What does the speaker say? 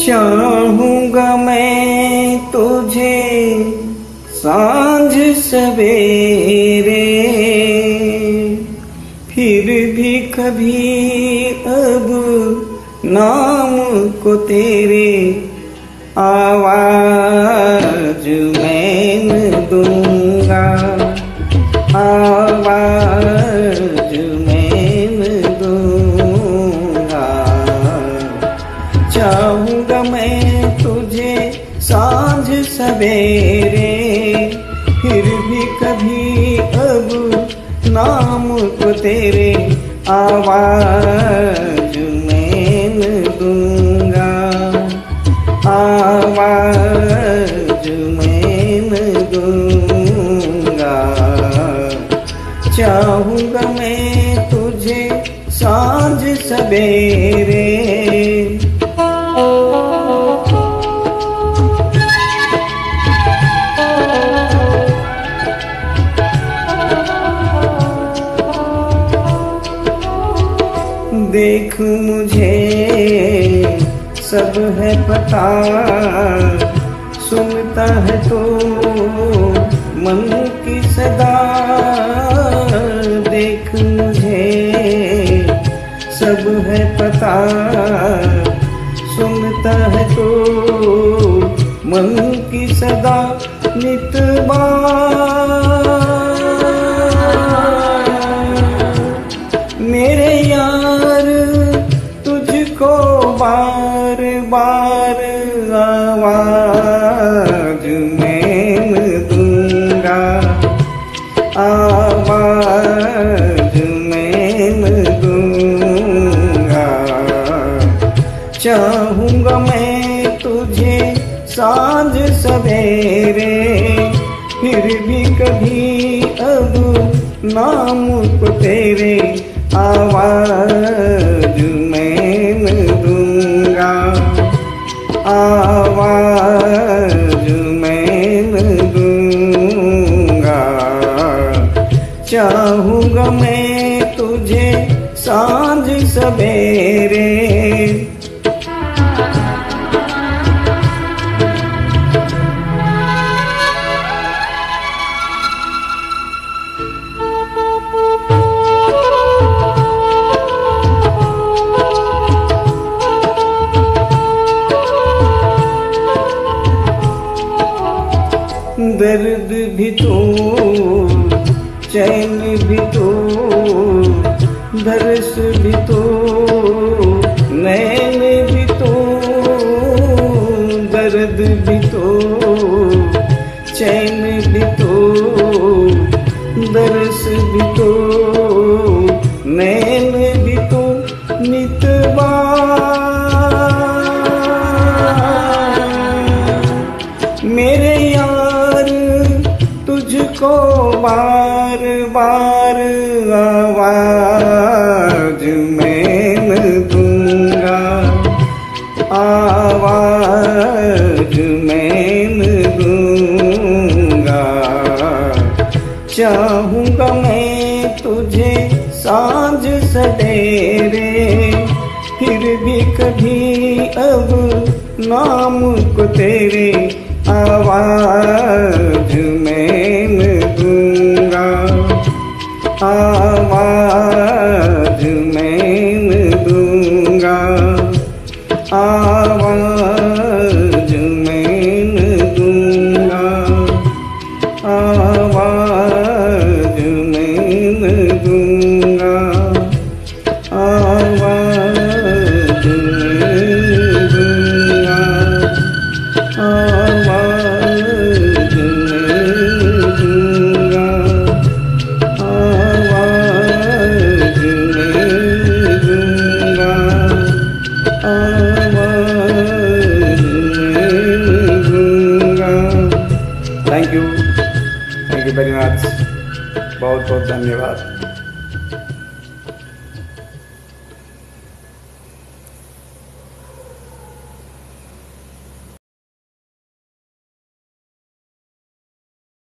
चाहूंगा मैं तुझे सांझ सवेरे, फिर भी कभी अब नाम को तेरे आवाज मैं न दूंगा, आवाज मैं न दूंगा। चाहूंगा मैं तुझे सांझ सवेरे, फिर भी कभी अब नाम को तेरे आवाज मैं न दूंगा, आवाज मैं न दूंगा। चाहूंगा मैं तुझे सांझ सवेरे। देख मुझे सब है पता, सुनता है तो मन की सदा। देख मुझे सब है पता, सुनता है तो मन की सदा। नित मेरे यार तुझको बार बार आवाज मैं न दूंगा, आवाज मैं न दूंगा। चाहूंगा मैं तुझे सांझ सवेरे, फिर भी कभी अब नाम को तेरे आवाज मैं न दूंगा, आवाज मैं न दूंगा। चाहूंगा मैं तुझे सांझ सवेरे। दर्द भी तो, चैन भी तो, दर्श भी तो, नैन भी तो। दर्द भी तो, चैन भी तो, दर्श भी तो, नैन भी तो। नितवा मेरे यार तुझको बार बार आवाज मैं न दूंगा, आवाज मैं न दूंगा। चाहूंगा मैं तुझे सांझ सवेरे, फिर भी कभी अब नाम को तेरे आवाज मैं न दूंगा, आवाज मैं न दूंगा, आवाज मैं न दूंगा, आवाज मैं न दूंगा, आवाज मैं न दूंगा, आवाज मैं दूंगा, आवाज मैं दूंगा, आवाज मैं दूंगा। थैंक यू वेरी मच, बहुत बहुत धन्यवाद।